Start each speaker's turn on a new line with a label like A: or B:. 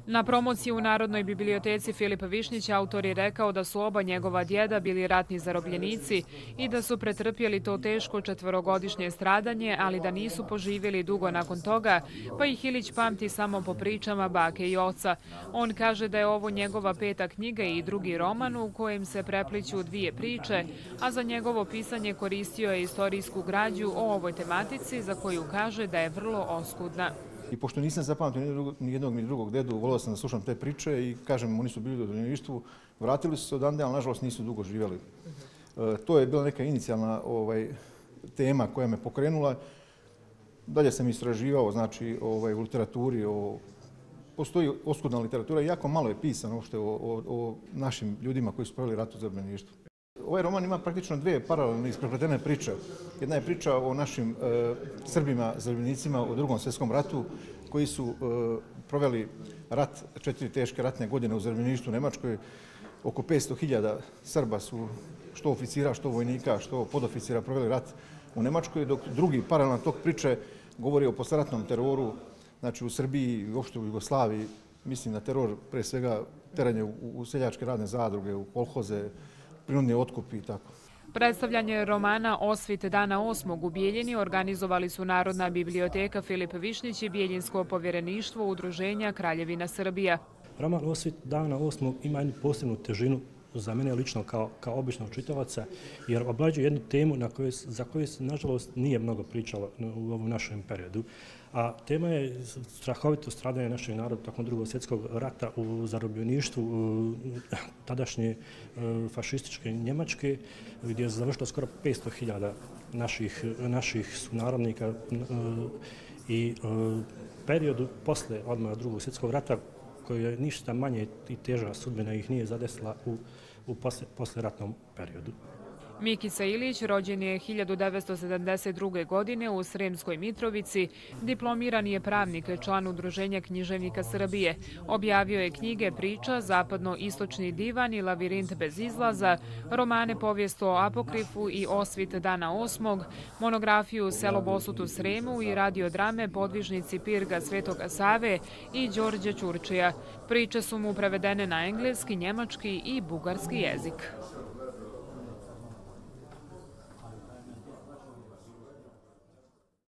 A: Na promociji u Narodnoj biblioteci Filip Višnjić autor je rekao da su oba njegova djeda bili ratni zarobljenici i da su pretrpjeli to teško 4-godišnje stradanje, ali da nisu poživjeli dugo nakon toga, pa ih Ilić pamti samo po pričama bake i oca. On kaže da je ovo njegova 5. knjiga i drugi roman u kojem se prepliću 2 priče, a za njegovo pisanje koristio je istorijsku građu o ovoj tematici za koju kaže da je vrlo oskudna.
B: I pošto nisam zapamtio ni jednog ni drugog dedu, volio sam da slušam te priče i kažem, oni su bili u zarobljeništvu, vratili su se odande, ali nažalost nisu dugo živjeli. To je bila neka inicijalna tema koja me pokrenula. Dalje sam istraživao, znači, u literaturi, postoji oskudna literatura i jako malo je pisano o našim ljudima koji su proveli rat u zarobljeništvu. Ovaj roman ima praktično 2 paralelne isprepletene priče. Jedna je priča o našim Srbima, zarobljenicima u Drugom svjetskom ratu koji su proveli rat, 4 teške ratne godine u zarobljeništvu u Nemačkoj. Oko 500.000 Srba su, što oficira, što vojnika, što podoficira, proveli rat u Nemačkoj, dok drugi paralelan tok priče govori o posleratnom teroru, znači u Srbiji i uopšte u Jugoslaviji. Mislim na teror, pre svega, teranje u seljačke radne zadruge, u kolhoze, prinudni otkupi i tako.
A: Predstavljanje romana Osvit dana 8. u Bijeljini organizovali su Narodna biblioteka Filip Višnjić i Bijeljinsko povjereništvo Udruženja Kraljevina Srbija.
C: Roman Osvit dana 8. ima jednu posebnu težinu za mene lično kao običnog čitavaca, jer obrađuje jednu temu za koju se, nažalost, nije mnogo pričalo u ovom našem periodu. A tema je strahovito stradanje našeg naroda tokom Drugog svjetskog rata u zarobljeništvu tadašnje fašističke Njemačke, gdje je završilo skoro 500.000 naših sunarodnika i periodu posle odmah Drugog svjetskog rata, koji je ništa manje i teža sudbina ih nije zadesila u posleratnom periodu.
A: Mikica Ilić rođen je 1972. godine u Sremskoj Mitrovici, diplomirani je pravnik, član Udruženja književnika Srbije. Objavio je knjige Priča, Zapadno-istočni divan i Lavirint bez izlaza, romane Povijest o apokrifu i Osvit dana 8. monografiju Selo Bosut u Sremu i radiodrame Podvižnici Pirga Svetoga Save i Đorđe Ćurčija. Priče su mu prevedene na engleski, njemački i bugarski jezik.